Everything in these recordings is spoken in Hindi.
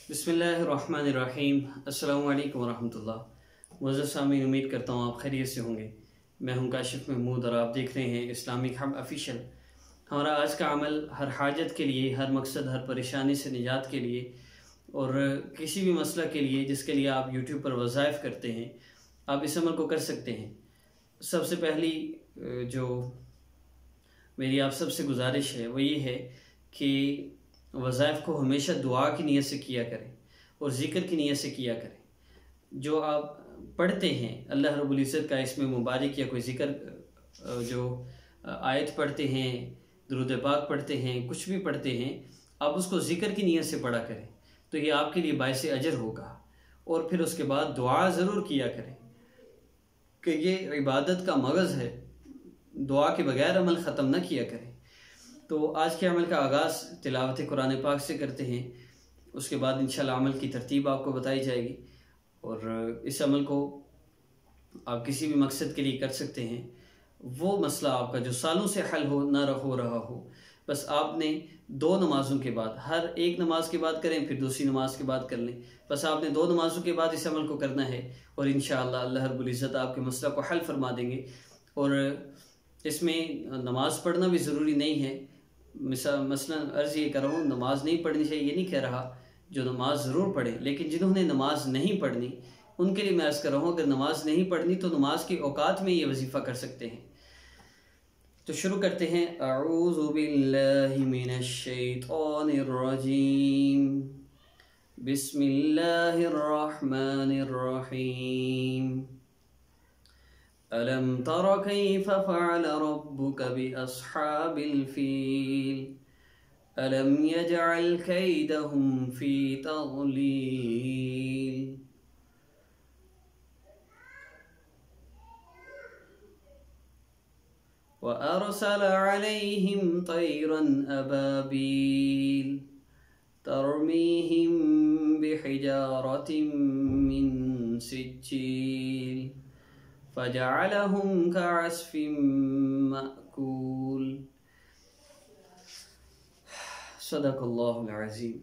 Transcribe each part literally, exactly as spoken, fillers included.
बिस्मिल्लाहिर्रहमानिर्रहीम। अस्सलामु अलैकुम वरहमतुल्लाह। मुअज़्ज़ज़ सामीन, उम्मीद करता हूँ आप खैरियत से होंगे। मैं हूँ काशिफ महमूद और आप देख रहे हैं इस्लामिक हब ऑफिशियल। हमारा आज का अमल हर हाजत के लिए, हर मकसद, हर परेशानी से निजात के लिए और किसी भी मसला के लिए जिसके लिए आप यूट्यूब पर वज़ाइफ करते हैं, आप इस अमल को कर सकते हैं। सबसे पहली जो मेरी आप सबसे गुजारिश है वो ये है कि वज़ाइफ को हमेशा दुआ की नीयत से किया करें और ज़िक्र की नीयत से किया करें। जो आप पढ़ते हैं अल्लाह रब्बुल इज़्ज़त का इसमें मुबारक या कोई ज़िक्र, जो आयत पढ़ते हैं, दुरूद पाक पढ़ते हैं, कुछ भी पढ़ते हैं, आप उसको ज़िक्र की नीयत से पढ़ा करें तो ये आपके लिए बाइस अजर होगा। और फिर उसके बाद दुआ ज़रूर किया करें कि ये इबादत का मगज़ है, दुआ के बगैर अमल ख़त्म ना किया करें। तो आज के अमल का आगाज़ तिलावत कुरान पाक से करते हैं। उसके बाद इंशाल्लाह अमल की तरतीब आपको बताई जाएगी और इस अमल को आप किसी भी मकसद के लिए कर सकते हैं। वो मसला आपका जो सालों से हल हो ना हो रहा हो, बस आपने दो नमाज़ों के बाद, हर एक नमाज के बाद करें, फिर दूसरी नमाज के बाद कर लें, बस आपने दो नमाज़ों के बाद इस अमल को करना है और इंशाअल्लाह अल्लाह रब्बुल इज़्ज़त आपके मसला को हल फरमा देंगे। और इसमें नमाज पढ़ना भी ज़रूरी नहीं है। मिसाल मसलन अर्ज़ ये कर रहा हूँ, नमाज नहीं पढ़नी चाहिए ये नहीं कह रहा, जो नमाज ज़रूर पढ़े, लेकिन जिन्होंने नमाज नहीं पढ़नी उनके लिए मैं अर्ज़ कर रहा हूँ, अगर नमाज नहीं पढ़नी तो नमाज के औकात में ये वजीफ़ा कर सकते हैं। तो शुरू करते हैं। अऊज़ु बिल्लाहि मिनश शैतानिर रजीम, बिस्मिल्लाहिर रहमानिर रहीम। अलम तर कैफ़ फ़अल रब्बुक बिअस्हाबिल फ़ील, अलम यजअल कैदहुम फ़ी तग़लील, व अरसल अलैहिम तैरन अबाबील, तरमीहिम बिहिजारतिम मिन सिज्जील, फजअलहुम कअस्फिम मअकूल। सदक़ल्लाहुल अज़ीम।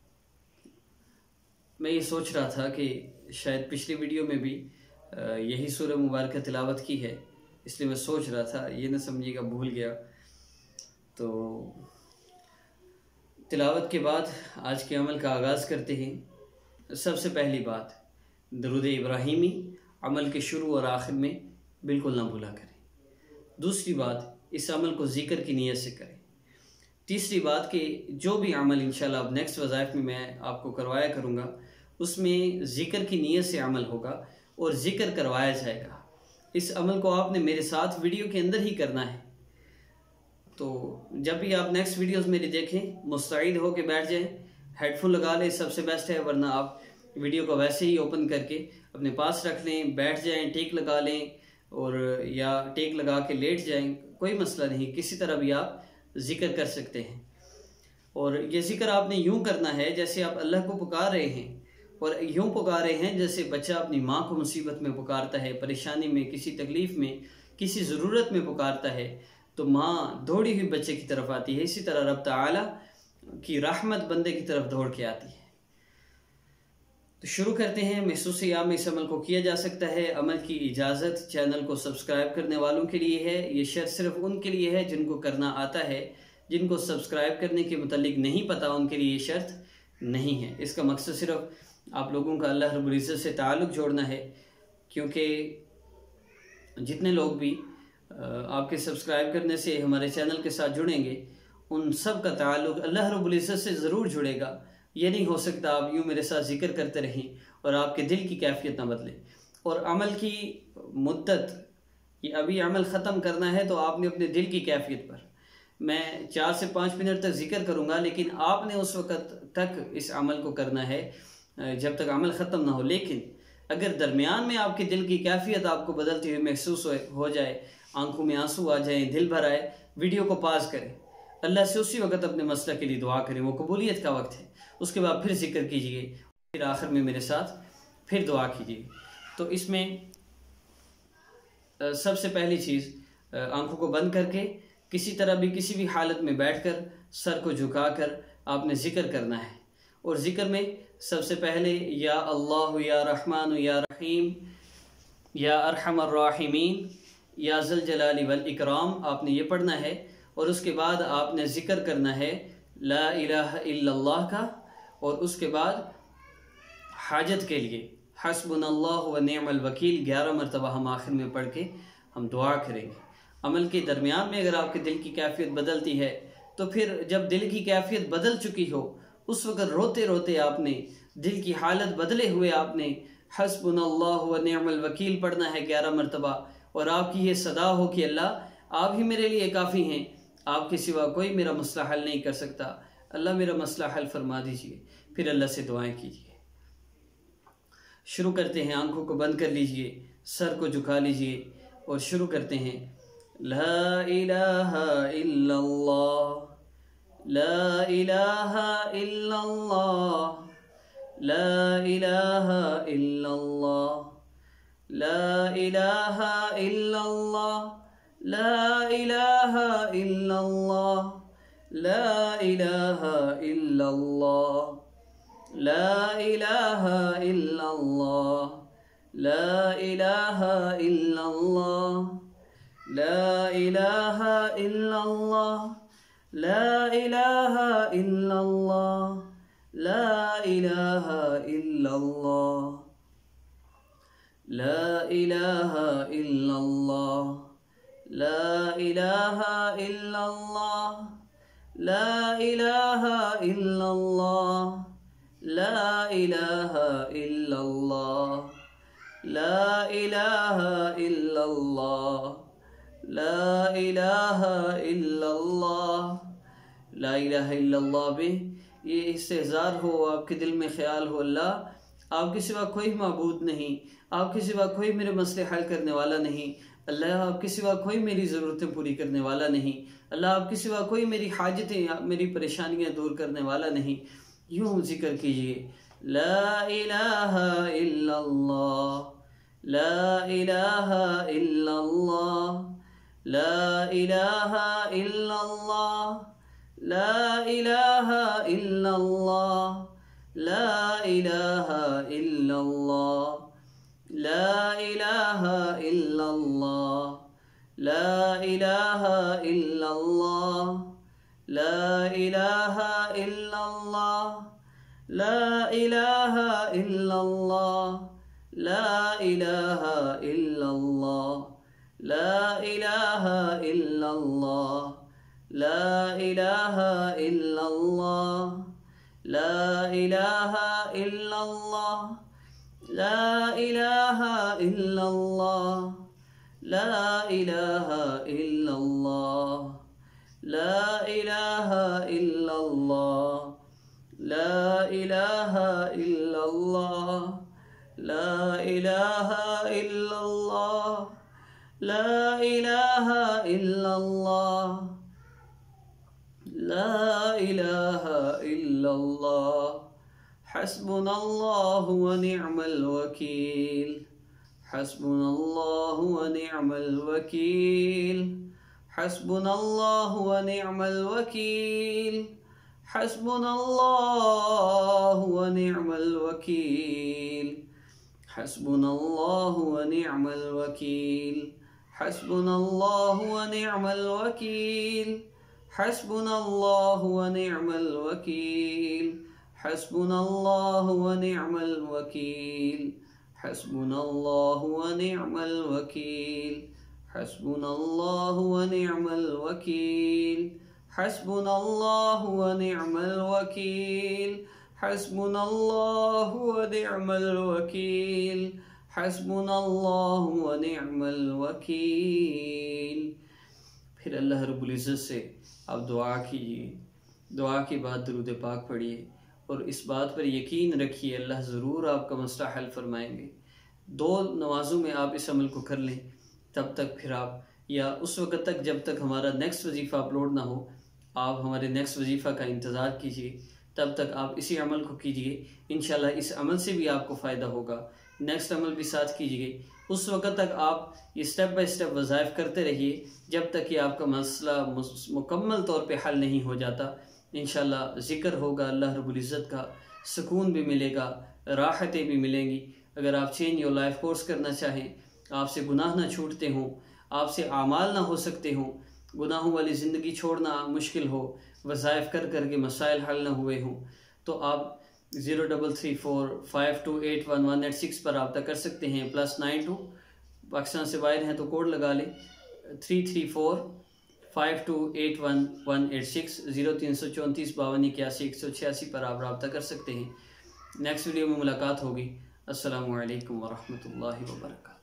मैं ये सोच रहा था कि शायद पिछली वीडियो में भी यही सूरह मुबारक तिलावत की है, इसलिए मैं सोच रहा था, ये न समझिएगा भूल गया। तो तिलावत के बाद आज के अमल का आगाज़ करते हैं। सबसे पहली बात, दरूद इब्राहिमी अमल के शुरू और आखिर में बिल्कुल ना भूला करें। दूसरी बात, इस अमल को ज़िक्र की नीयत से करें। तीसरी बात कि जो भी अमल इंशाल्लाह अब नेक्स्ट वज़ाइफ में मैं आपको करवाया करूँगा उसमें ज़िक्र की नीयत से अमल होगा और ज़िक्र करवाया जाएगा। इस अमल को आपने मेरे साथ वीडियो के अंदर ही करना है। तो जब भी आप नेक्स्ट वीडियोस मेरी देखें, मुस्तैद हो के बैठ जाएं, हेडफोन लगा लें, सबसे बेस्ट है, वरना आप वीडियो को वैसे ही ओपन करके अपने पास रख लें, बैठ जाएं, टेक लगा लें और या टेक लगा के लेट जाएं, कोई मसला नहीं, किसी तरह भी आप ज़िक्र कर सकते हैं। और ये ज़िक्र आपने यूँ करना है जैसे आप अल्लाह को पुकार रहे हैं, और यूँ पुकार रहे हैं जैसे बच्चा अपनी माँ को मुसीबत में पुकारता है, परेशानी में, किसी तकलीफ़ में, किसी ज़रूरत में पुकारता है तो माँ दौड़ी हुई बच्चे की तरफ आती है। इसी तरह रब ताला की रहमत बंदे की तरफ दौड़ के आती है। तो शुरू करते हैं। महसूस या में इस अमल को किया जा सकता है। अमल की इजाज़त चैनल को सब्सक्राइब करने वालों के लिए है। ये शर्त सिर्फ उनके लिए है जिनको करना आता है, जिनको सब्सक्राइब करने के मुतालिक नहीं पता उनके लिए ये शर्त नहीं है। इसका मकसद सिर्फ आप लोगों का अल्लाह रब्बुल इज़्ज़त से ताल्लुक़ जोड़ना है, क्योंकि जितने लोग भी आपके सब्सक्राइब करने से हमारे चैनल के साथ जुड़ेंगे उन सब का ताल्लुक़ अल्लाह रब्बुल इज़्ज़त से ज़रूर जुड़ेगा। ये नहीं हो सकता आप यूँ मेरे साथ ज़िक्र करते रहें और आपके दिल की कैफियत ना बदले। और अमल की मुद्दत, ये अभी अमल ख़त्म करना है तो आपने अपने दिल की कैफियत पर, मैं चार से पाँच मिनट तक ज़िक्र करूँगा, लेकिन आपने उस वक़्त तक इस अमल को करना है जब तक अमल ख़त्म ना हो। लेकिन अगर दरमियान में आपके दिल की कैफियत आपको बदलती हुई महसूस हो जाए, आंखों में आंसू आ जाए, दिल भर आए, वीडियो को पास करें, अल्लाह से उसी वक़्त अपने मसला के लिए दुआ करें, वो कबूलियत का वक्त है। उसके बाद फिर जिक्र कीजिए, फिर आखिर में मेरे साथ फिर दुआ कीजिए। तो इसमें सबसे पहली चीज़, आंखों को बंद करके किसी तरह भी किसी भी हालत में बैठकर सर को झुकाकर आपने जिक्र करना है और ज़िक्र में सबसे पहले या अल्लाह या रहमान या रहीम या अरहमर राहिमीन या ज़ल जलाली वल इकराम आपने ये पढ़ना है। और उसके बाद आपने ज़िक्र करना है ला इलाहा इल्लल्लाह का। और उसके बाद हाजत के लिए हस्बुनल्लाहु व निअमल वकील ग्यारह मरतबा हम आखिर में पढ़ के हम दुआ करेंगे। अमल के दरमियान में अगर आपके दिल की कैफियत बदलती है तो फिर जब दिल की कैफियत बदल चुकी हो उस वक़्त रोते रोते आपने दिल की हालत बदले हुए आपने हस्बुनल्लाहु व निअमल वकील पढ़ना है ग्यारह मरतबा। और आपकी ये सदा हो कि अल्लाह आप ही मेरे लिए काफ़ी हैं, आपके सिवा कोई मेरा मसला हल नहीं कर सकता, अल्लाह मेरा मसला हल फरमा दीजिए। फिर अल्लाह से दुआएं कीजिए। शुरू करते हैं। आंखों को बंद कर लीजिए, सर को झुका लीजिए और शुरू करते हैं। ला इलाहा इल्लल्लाह, ला इलाहा इल्लल्लाह, ला इलाहा इल्लल्लाह, ला इलाहा इल्लल्लाह, ला इलाहा इल्लल्लाह, ला इलाहा इल्लल्लाह, ला इलाहा इल्लल्लाह, ला इलाहा इल्लल्लाह, ला इलाहा इल्लल्लाह, ला इलाहा इल्लल्लाह, ला इलाहा इल्लल्लाह, ला इलाहा इल्लल्लाह, ला इलाहा इल्लल्लाह, ला इलाहा इल्लल्लाह, ला इलाहा इल्लल्लाह, ला इलाहा इल्लल्लाह, ला इलाहा इल्लल्लाह। ला इलाहा इल्लल्लाह में ये इस्तेज़ार हो, आपके दिल में ख्याल हो अल्लाह आपके सिवा कोई माबूद नहीं, आपके सिवा कोई मेरे मसले हल करने वाला नहीं, अल्लाह आपके सिवा कोई मेरी ज़रूरतें पूरी करने वाला नहीं, अल्लाह आपके सिवा कोई मेरी हाजतें मेरी परेशानियां दूर करने वाला नहीं। यूँ जिक्र कीजिए ला इलाहा इल्लल्लाह, ला इलाहा इल्लल्लाह, ला इलाहा इल्लल्लाह, ला इलाहा इल्लल्लाह, ला इलाहा इल्लल्लाह, ला इलाहा इल्लल्लाह, ला इलाहा इल्लल्लाह, ला इलाहा इल्लल्लाह, ला इलाहा इल्लल्लाह, ला इलाहा इल्लल्लाह, ला इलाहा इल्लल्लाह, ला इलाहा इल्लल्लाह, ला इलाहा इल्लल्लाह, ला इलाहा इल्लल्लाह, ला इलाहा इल्लल्लाह, ला इलाहा इल्लल्लाह, ला इलाहा इल्लल्लाह, ला इलाहा इल्लल्लाह, ला इलाहा इल्लल्लाह, ला इलाहा इल्लल्लाह। हस्बुनल्लाहु व निअमल वकील, हस्बुनल्लाहु व निअमल वकील, हस्बुनल्लाहु व निअमल वकील, हस्बुनल्लाहु व निअमल वकील, हस्बुनल्लाहु व निअमल वकील, हस्बुनल्लाहु व निअमल वकील, हस्बुनल्लाहु व निअमल वकील, हस्बुनल्लाहु व निअमल वकील, हस्बुनल्लाहु व निअमल वकील, हस्बुनल्लाहु व निअमल वकील, हस्बुनल्लाहु व निअमल वकील, हस्बुनल्लाहु व निअमल वकील, हस्बुनल्लाहु व निअमल वकील। फिर अल्लाह रब्बुल इज़्ज़त से आप दुआ कीजिए, दुआ के बाद दुरूद पाक पढ़िए और इस बात पर यकीन रखिए अल्लाह ज़रूर आपका मसला हल फरमाएंगे। दो नमाज़ों में आप इस अमल को कर लें, तब तक फिर आप या उस वक़्त तक जब तक हमारा नेक्स्ट वजीफ़ा अपलोड ना हो आप हमारे नेक्स्ट वजीफ़ा का इंतज़ार कीजिए, तब तक आप इसी अमल को कीजिए। इंशाल्लाह इस अमल से भी आपको फ़ायदा होगा। नेक्स्ट अमल भी साथ कीजिए। उस वक़्त तक आप ये स्टेप बाय स्टेप वज़ाइफ करते रहिए जब तक कि आपका मसला मुकम्मल तौर पे हल नहीं हो जाता। इंशाल्लाह ज़िक्र होगा अल्लाह रब्बुल इज़्ज़त का, सुकून भी मिलेगा, राहतें भी मिलेंगी। अगर आप चेंज योर लाइफ कोर्स करना चाहें, आपसे गुनाह ना छूटते हों, आपसे आमाल ना हो सकते हों, गुनाहों वाली ज़िंदगी छोड़ना मुश्किल हो, वज़ाइफ कर कर के मसाइल हल ना हुए हों, तो आप zero double three four five two eight one one eight six पर रब्ता कर सकते हैं। प्लस नाइन टू पाकिस्तान से बाहर हैं तो कोड लगा लें three three four five two eight one one eight six zero तीन सौ चौंतीस बावन इक्यासी एक सौ छियासी पर आप रब्ता कर सकते हैं। नेक्स्ट वीडियो में मुलाकात होगी। अस्सलामु अलैकुम वरहमतुल्लाहि वबरकातुहू।